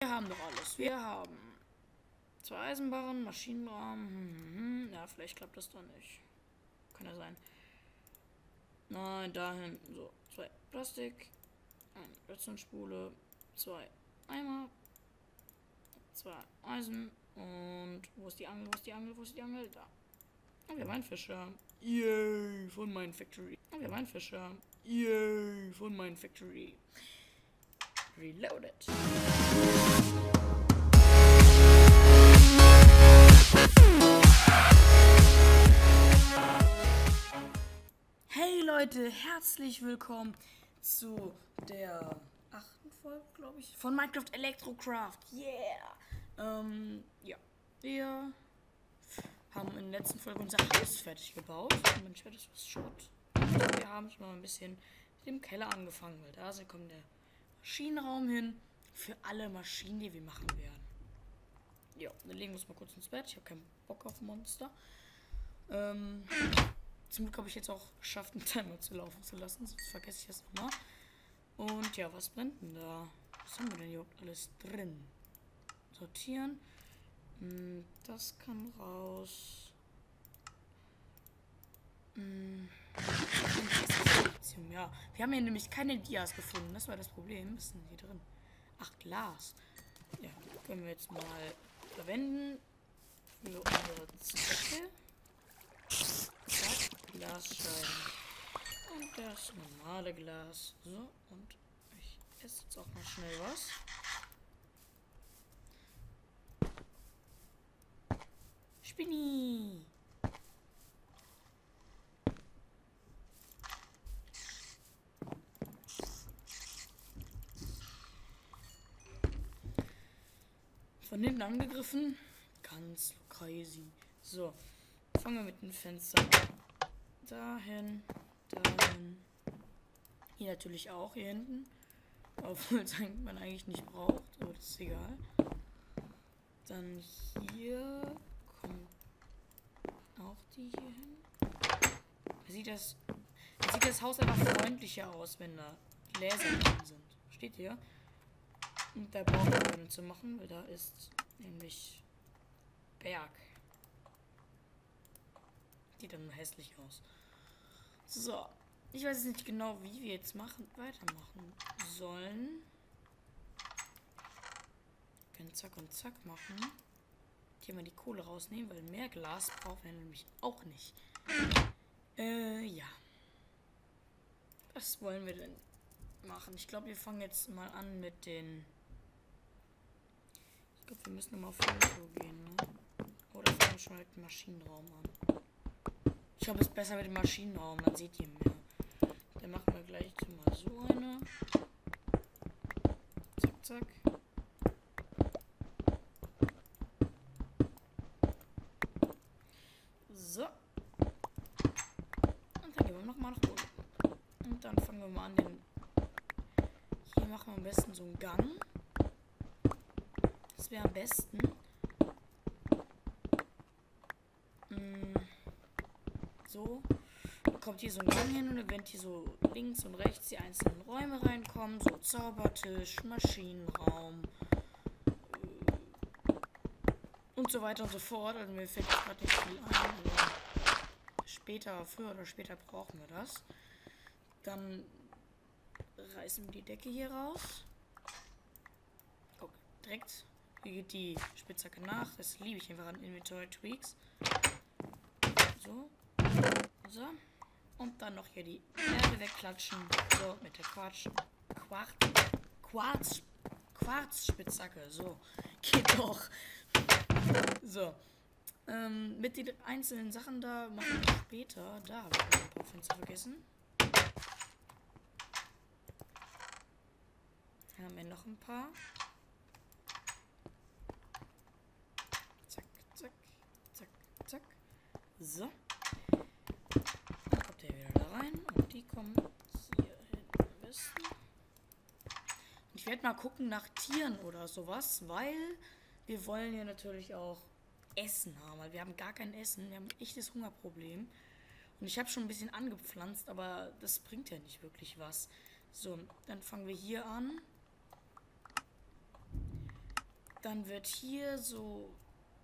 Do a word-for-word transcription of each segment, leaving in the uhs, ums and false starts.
Wir haben doch alles. Wir haben zwei Eisenbarren, Maschinenraum. Hm, hm. Ja, vielleicht klappt das doch nicht. Kann ja sein. Nein, dahin. So, zwei Plastik. Eine Redstone-Spule. Zwei Eimer. Zwei Eisen. Und wo ist die Angel? Wo ist die Angel? Wo ist die Angel? Da. Oh, wir haben einen Fischer. Yay, von meinen Factory. Oh, wir haben einen Fischer. Yay, von meinen Factory. Reloaded. Hey Leute, herzlich willkommen zu der achten Folge, glaube ich, von Minecraft Electrocraft. Yeah! Ähm, ja. Wir haben in der letzten Folge unser Haus fertig gebaut. Mensch, das ist Schrott. Wir haben schon mal ein bisschen mit dem Keller angefangen, weil da kommt der Maschinenraum hin für alle Maschinen, die wir machen werden. Ja, dann legen wir uns mal kurz ins Bett. Ich habe keinen Bock auf Monster. Ähm, zum Glück habe ich jetzt auch geschafft, einen Timer zu laufen zu lassen, sonst vergesse ich das immer. Und ja, was brennt denn da? Was haben wir denn überhaupt alles drin? Sortieren. Das kann raus. Ja, wir haben hier nämlich keine Dias gefunden. Das war das Problem. Was ist denn hier drin? Ach, Glas. Ja, können wir jetzt mal verwenden für unsere Zwecke. Glasscheiben. Und das normale Glas. So, und ich esse jetzt auch mal schnell was. Spinni! Von hinten angegriffen. Ganz crazy. So, fangen wir mit dem Fenster an. Dahin, dahin. Hier natürlich auch, hier hinten. Obwohl es man eigentlich nicht braucht, aber das ist egal. Dann hier kommt auch die hier hin. Da sieht das, da sieht das Haus einfach freundlicher aus, wenn da Gläser drin sind. Steht hier. Und da brauchen wir nicht zu machen, weil da ist nämlich Berg. Sieht dann hässlich aus. So. Ich weiß nicht genau, wie wir jetzt machen, weitermachen sollen. Wir können zack und zack machen. Hier mal die Kohle rausnehmen, weil mehr Glas brauchen wir nämlich auch nicht. Äh, ja. Was wollen wir denn machen? Ich glaube, wir fangen jetzt mal an mit den... Ich glaube, wir müssen nochmal auf Foto gehen, ne? Oder fangen wir schon mit dem Maschinenraum an. Ich glaube, es ist besser mit dem Maschinenraum, dann seht ihr mehr. Dann machen wir gleich mal so eine. Zack, zack. So. Und dann gehen wir nochmal nach oben. Und dann fangen wir mal an, den... Hier machen wir am besten so einen Gang. Das wäre am besten. Mm, so. Dann kommt hier so ein Gang hin und dann werden hier so links und rechts die einzelnen Räume reinkommen. So Zaubertisch, Maschinenraum. Und so weiter und so fort. Also mir fällt gerade nicht viel ein. Aber später, früher oder später brauchen wir das. Dann reißen wir die Decke hier raus. Guck, direkt. Hier geht die Spitzhacke nach. Das liebe ich einfach an Inventory Tweaks. So. So. Und dann noch hier die Erde wegklatschen. So, mit der Quarz. Quarz. Quarz. Quarzspitzhacke. So. Geht doch. So. Ähm, mit den einzelnen Sachen da machen wir später. Da habe ich ein paar Fenster vergessen. Hier haben wir noch ein paar. Zack, zack, zack, zack. So. Dann kommt der wieder da rein. Und die kommen hier hin am besten. Ich werde mal gucken nach Tieren oder sowas, weil wir wollen ja natürlich auch Essen haben, weil wir haben gar kein Essen. Wir haben ein echtes Hungerproblem. Und ich habe schon ein bisschen angepflanzt, aber das bringt ja nicht wirklich was. So, dann fangen wir hier an. Dann wird hier so...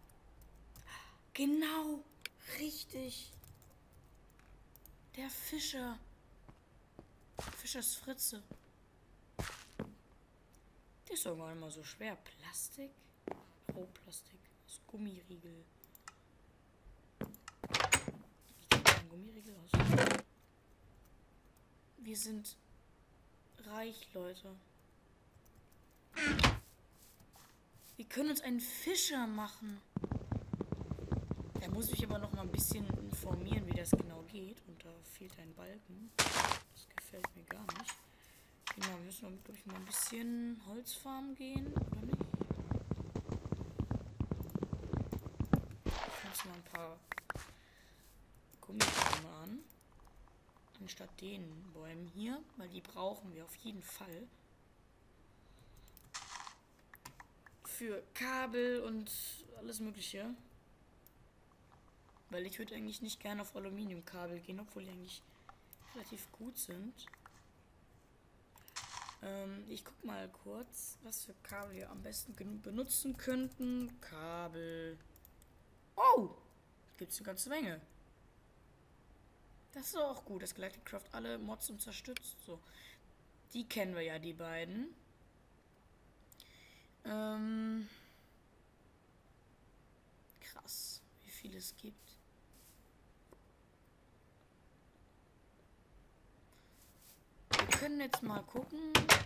Genau, richtig. Der Fischer. Fischers Fritze. Der ist doch gar nicht mal so schwer. Plastik? Oh, Plastik. Das ist Gummiriegel. Wie sieht ein Gummiriegel aus? Wir sind reich, Leute. Wir können uns einen Fischer machen. Da muss ich aber noch mal ein bisschen informieren, wie das genau geht. Und da fehlt ein Balken. Das gefällt mir gar nicht. Genau, wir müssen, glaube ich, mal ein bisschen Holzfarmen gehen, oder nicht? Ich muss mal ein paar Gummibäume an. Anstatt den Bäumen hier, weil die brauchen wir auf jeden Fall. Für Kabel und alles Mögliche. Weil ich würde eigentlich nicht gerne auf Aluminiumkabel gehen, obwohl die eigentlich relativ gut sind. Ähm, ich guck mal kurz, was für Kabel wir am besten benutzen könnten. Kabel. Oh! Gibt es eine ganze Menge. Das ist auch gut, dass Galactic Craft alle Mods unterstützt. So. Die kennen wir ja, die beiden. Ähm. Krass, wie viel es gibt. Wir können jetzt mal gucken.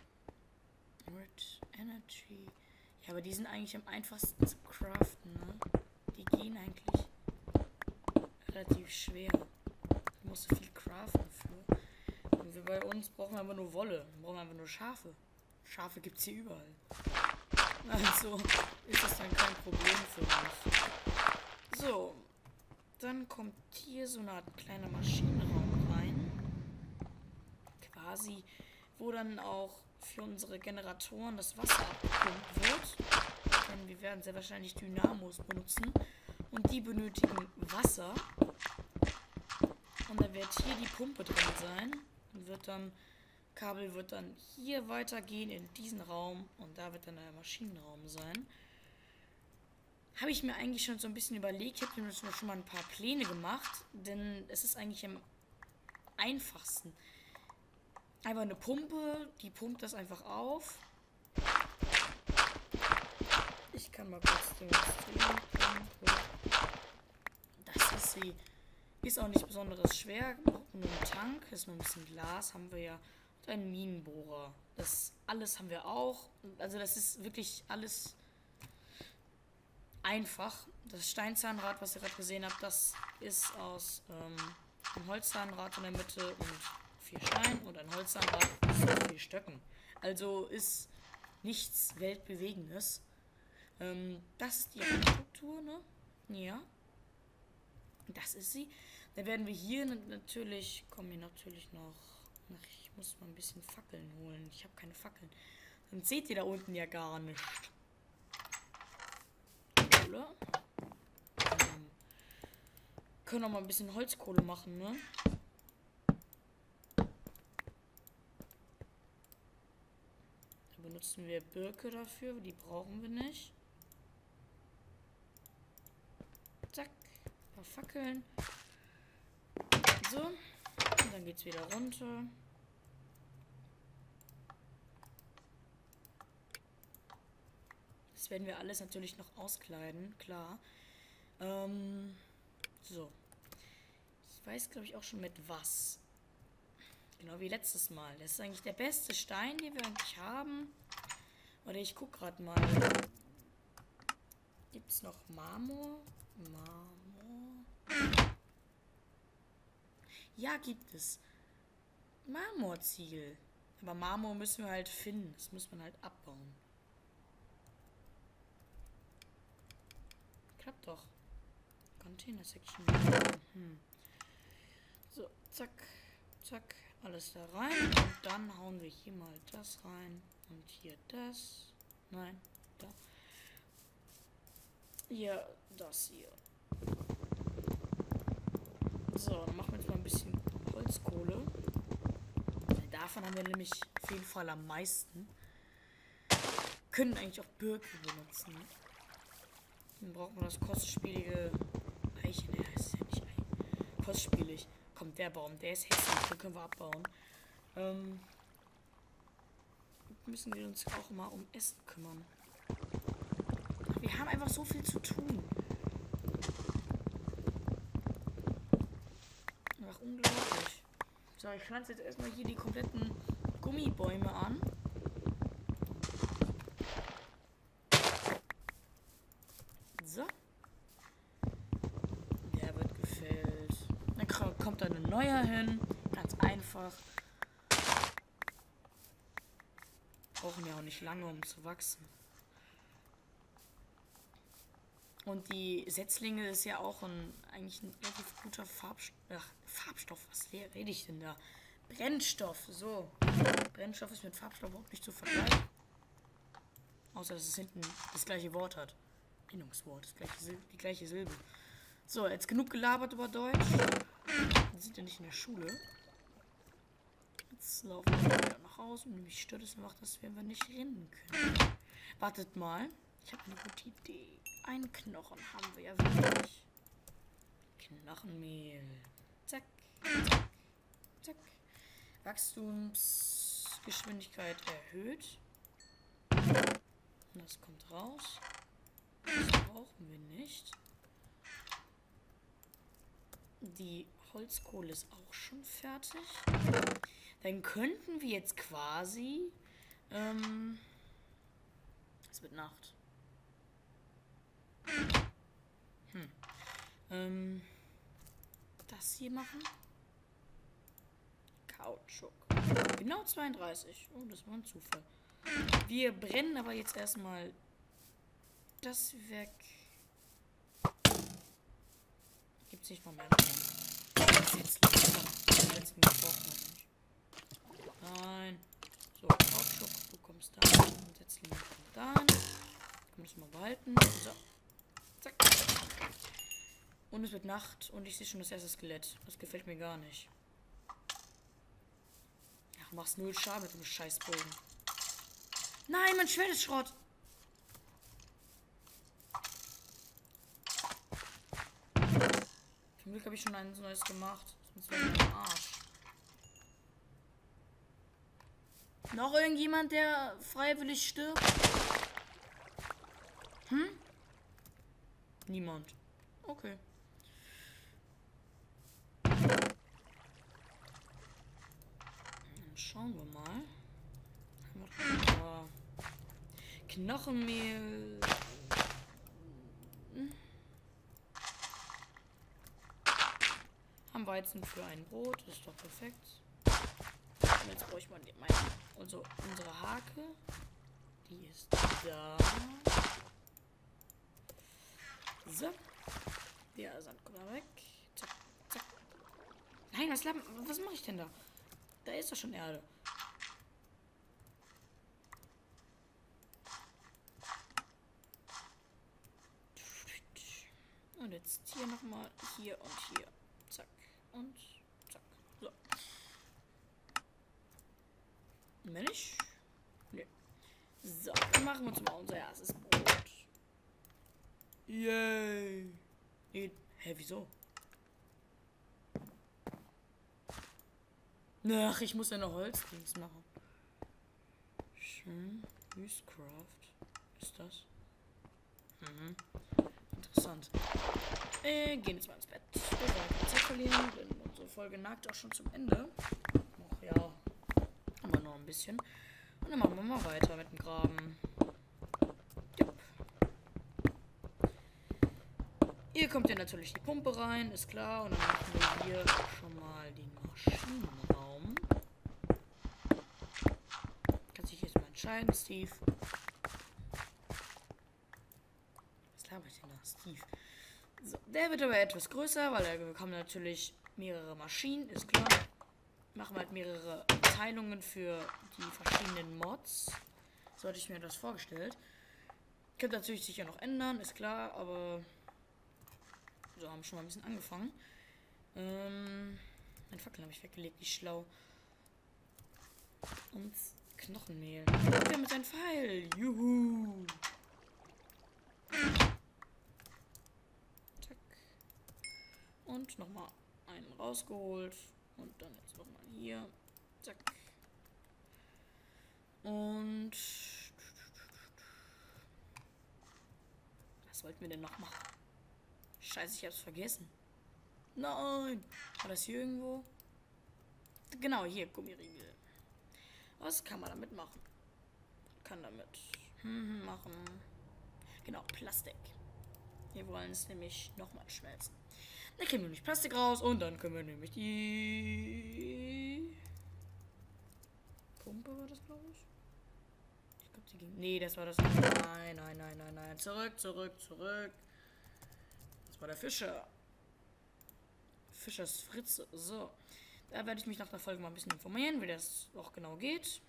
Red Energy. Ja, aber die sind eigentlich am einfachsten zu craften, ne? Die gehen eigentlich relativ schwer. Du musst so viel craften für. Und wir bei uns brauchen einfach nur Wolle. Wir brauchen einfach nur Schafe. Schafe gibt es hier überall. Also ist das dann kein Problem für uns. So. Dann kommt hier so eine Art kleiner Maschinenraum rein. Quasi, wo dann auch für unsere Generatoren das Wasser abgepumpt wird. Denn wir werden sehr wahrscheinlich Dynamos benutzen. Und die benötigen Wasser. Und da wird hier die Pumpe drin sein. Und wird dann, Kabel wird dann hier weitergehen in diesen Raum. Und da wird dann der Maschinenraum sein. Habe ich mir eigentlich schon so ein bisschen überlegt. Ich habe mir schon mal ein paar Pläne gemacht. Denn es ist eigentlich am einfachsten. Einfach eine Pumpe, die pumpt das einfach auf. Ich kann mal kurz demonstrieren. Das ist sie. Ist auch nicht besonders schwer. Braucht nur einen Tank. Ist nur ein bisschen Glas. Haben wir ja. Und einen Minenbohrer. Das alles haben wir auch. Also das ist wirklich alles einfach. Das Steinzahnrad, was ihr gerade gesehen habt, das ist aus ähm, einem Holzzahnrad in der Mitte und vier Stein und ein Holzzahnrad mit vier Stöcken. Also ist nichts Weltbewegendes. Ähm, das ist die Struktur, ne? Ja. Das ist sie. Dann werden wir hier natürlich, kommen hier natürlich noch, ach, ich muss mal ein bisschen Fackeln holen. Ich habe keine Fackeln. Dann seht ihr da unten ja gar nicht. Kohle. Ähm, können auch mal ein bisschen Holzkohle machen, ne? Da benutzen wir Birke dafür, die brauchen wir nicht. Zack. Ein paar Fackeln. So. Und dann geht's wieder runter. Das werden wir alles natürlich noch auskleiden, klar. Ähm, so. Ich weiß, glaube ich, auch schon mit was. Genau wie letztes Mal. Das ist eigentlich der beste Stein, den wir eigentlich haben. Oder ich gucke gerade mal. Gibt es noch Marmor? Marmor. Ja, gibt es. Marmorziegel. Aber Marmor müssen wir halt finden. Das muss man halt abbauen. Klappt doch. Container Section. Hm. So, zack, zack. Alles da rein. Und dann hauen wir hier mal das rein. Und hier das. Nein, da. Hier, das hier. So, dann machen wir jetzt mal ein bisschen Holzkohle. Davon haben wir nämlich auf jeden Fall am meisten. Können eigentlich auch Birke benutzen. Dann braucht man das kostspielige Eichen. Ja, das ist ja nicht Eichen. Kostspielig. Kommt der Baum, der ist hässlich, den können wir abbauen. Ähm, müssen wir uns auch mal um Essen kümmern. Wir haben einfach so viel zu tun. Ach, unglaublich. So, ich pflanze jetzt erstmal hier die kompletten Gummibäume an. So. Der wird gefällt. Dann kommt da ein neuer hin. Ganz einfach. Brauchen ja auch nicht lange, um zu wachsen. Und die Setzlinge ist ja auch ein eigentlich ein relativ guter Farbstoff. Ach, Farbstoff, was rede ich denn da? Brennstoff, so. Brennstoff ist mit Farbstoff überhaupt nicht zu vergleichen. Außer, dass es hinten das gleiche Wort hat. Bindungswort, das gleiche Sil die gleiche Silbe. So, jetzt genug gelabert über Deutsch. Wir sind ja nicht in der Schule. Jetzt laufen wir wieder nach Hause und mich stört es einfach, dass wir einfach nicht rennen können. Wartet mal. Ich habe eine gute Idee. Ein Knochen haben wir ja wirklich. Knochenmehl. Zack, zack, zack. Wachstumsgeschwindigkeit erhöht. Das kommt raus. Das brauchen wir nicht. Die Holzkohle ist auch schon fertig. Dann könnten wir jetzt quasi... Ähm, es wird Nacht. Hm. Ähm, das hier machen. Kautschuk. Genau zweiunddreißig. Oh, das war ein Zufall. Wir brennen aber jetzt erstmal das weg. Gibt's nicht mal mehr. Nein. So, Kautschuk, du kommst da. Und Setzling kommt da. Kann man das mal behalten. So. Zack. Und es wird Nacht und ich sehe schon das erste Skelett. Das gefällt mir gar nicht. Ach, machst null Schaden mit dem Scheißbogen. Nein, mein Schwert ist Schrott. Zum Glück habe ich schon ein neues gemacht. Sonst wäre ich am Arsch. Noch irgendjemand, der freiwillig stirbt? Hm? Niemand. Okay. Dann schauen wir mal. Knochenmehl. Hm. Haben Weizen für ein Brot. Das ist doch perfekt. Und jetzt brauche ich mal die, meine, also unsere Hake. Die ist da. So. Der Sand kommt da weg. Zack, zack. Nein, was, was mache ich denn da? Da ist doch schon Erde. Und jetzt hier nochmal, hier und hier. Zack und zack. So. Milch? Nee. So, dann machen wir uns mal unser erstes Brot. Yay. Nee. Hä, wieso? Ach, ich muss ja noch Holzdings machen. Schön. Wüstcraft. Ist das? Mhm. Interessant. Äh, gehen jetzt mal ins Bett. Wir wollen keine Zeit verlieren, denn unsere Folge neigt auch schon zum Ende. Ach ja. Aber noch ein bisschen. Und dann machen wir mal weiter mit dem Graben. Jupp. Hier kommt ja natürlich die Pumpe rein, ist klar. Und dann machen wir hier schon mal den Maschinenraum. Kannst dich jetzt mal entscheiden, Steve. Was laber ich denn da, Steve? So, der wird aber etwas größer, weil er bekommt natürlich mehrere Maschinen, ist klar. Machen wir halt mehrere Teilungen für die verschiedenen Mods. So hatte ich mir das vorgestellt. Könnte natürlich sich ja noch ändern, ist klar, aber so haben wir schon mal ein bisschen angefangen. Ähm, mein Fackel habe ich weggelegt, wie schlau. Und Knochenmehl. Der mit seinem Pfeil. Juhu. Zack. Und nochmal einen rausgeholt. Und dann jetzt nochmal hier. Zack. Und was wollten wir denn noch machen? Scheiße, ich hab's vergessen. Nein! War das hier irgendwo? Genau, hier, Gummiriegel. Was kann man damit machen? Kann damit hm, machen. Genau, Plastik. Wir wollen es nämlich nochmal schmelzen. Dann kriegen wir nämlich Plastik raus und dann können wir nämlich die Pumpe, war das, glaube ich? Ich glaube, die ging. Nee, das war das. Nein, nein, nein, nein, nein. Zurück, zurück, zurück. Das war der Fischer. Fischers Fritze. So. Da werde ich mich nach der Folge mal ein bisschen informieren, wie das auch genau geht.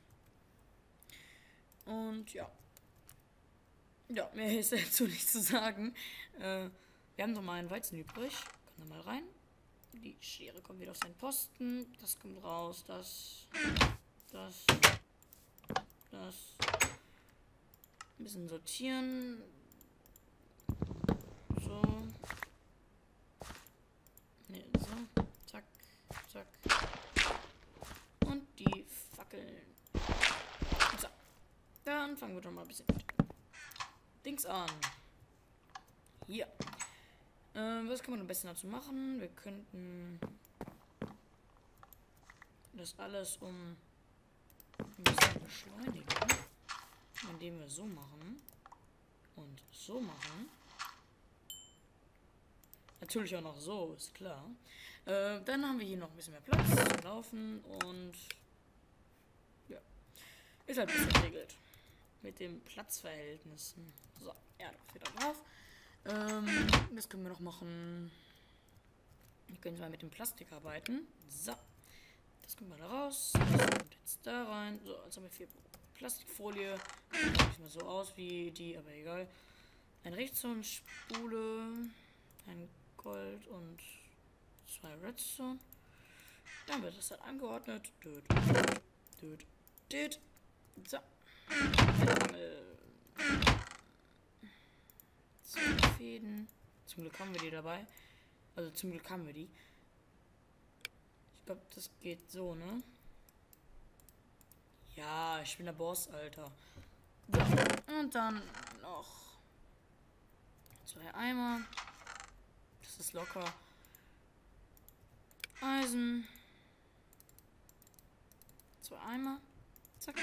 Und ja. Ja, mehr ist dazu nicht zu sagen. Äh, wir haben noch mal einen Weizen übrig. Kommt da mal rein. Die Schere kommt wieder auf seinen Posten. Das kommt raus. Das. Das. Das. Ein bisschen sortieren. So. Ne, so. Zack. Zack. Und die Fackeln. So. Dann fangen wir doch mal ein bisschen mit Dings an. Hier. Äh, was kann man am besten dazu machen? Wir könnten das alles um ein bisschen beschleunigen, indem wir so machen und so machen. Natürlich auch noch so, ist klar. Äh, dann haben wir hier noch ein bisschen mehr Platz zum Laufen und ja, ist halt ein bisschen geregelt mit den Platzverhältnissen. So, ja, das wieder drauf. Ähm, das können wir noch machen. Wir können zwar mit dem Plastik arbeiten. So, das kommt mal da raus. Das kommt jetzt da rein. So, jetzt haben wir vier Plastikfolie. Sieht nicht mal so aus wie die, aber egal. Ein Redstone-Spule, ein Gold und zwei Redstone. Dann wird das dann angeordnet. Düt, düt, düt. So. Angel. Zwei Fäden. Zum Glück haben wir die dabei. Also zum Glück haben wir die. Ich glaube, das geht so, ne? Ja, ich bin der Boss, Alter. So. Und dann noch zwei Eimer. Das ist locker. Eisen. Zwei Eimer. Zack.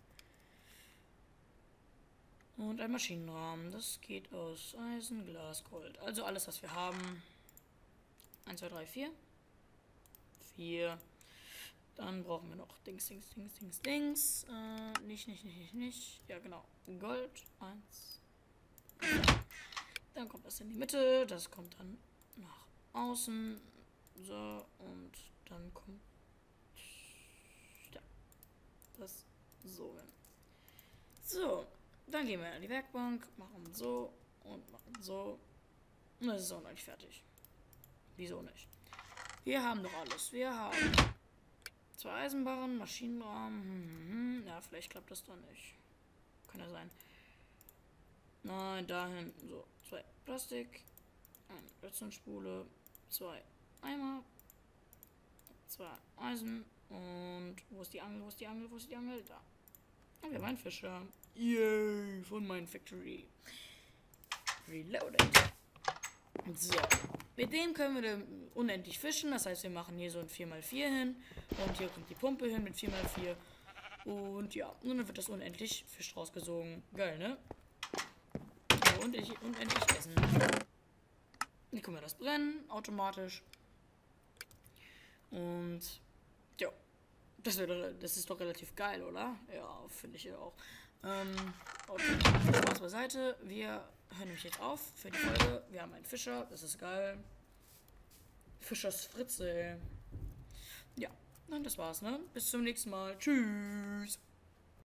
Und ein Maschinenrahmen. Das geht aus Eisen, Glas, Gold. Also alles, was wir haben. eins, zwei, drei, vier. vier. Dann brauchen wir noch Dings, Dings, Dings, Dings, Dings. Äh, nicht, nicht, nicht, nicht, nicht. Ja, genau. Gold. eins. Dann kommt das in die Mitte. Das kommt dann nach außen. So. Und dann kommt ja, das so hin. So. Dann gehen wir an die Werkbank, machen so und machen so. Und das ist auch noch nicht fertig. Wieso nicht? Wir haben doch alles. Wir haben zwei Eisenbarren, Maschinenrahmen. Hm, hm, hm. Ja, vielleicht klappt das dann nicht. Kann ja sein. Nein, dahin. So, zwei Plastik, eine Redstone-Spule, zwei Eimer, zwei Eisen. Und wo ist die Angel? Wo ist die Angel? Wo ist die Angel? Da. Und wir haben einen Fischer. Yay, von meinem Factory. Reloaded. So. Mit dem können wir unendlich fischen. Das heißt, wir machen hier so ein vier mal vier hin. Und hier kommt die Pumpe hin mit vier mal vier. Und ja, und dann wird das unendlich Fisch rausgesogen. Geil, ne? Und ich unendlich essen. Hier können wir das brennen, automatisch. Und ja, das, wird, das ist doch relativ geil, oder? Ja, finde ich ja auch. Ähm, okay, Spaß beiseite. Wir hören nämlich jetzt auf für die Folge. Wir haben einen Fischer, das ist geil. Fischers Fritze. Ja, dann das war's, ne? Bis zum nächsten Mal. Tschüss.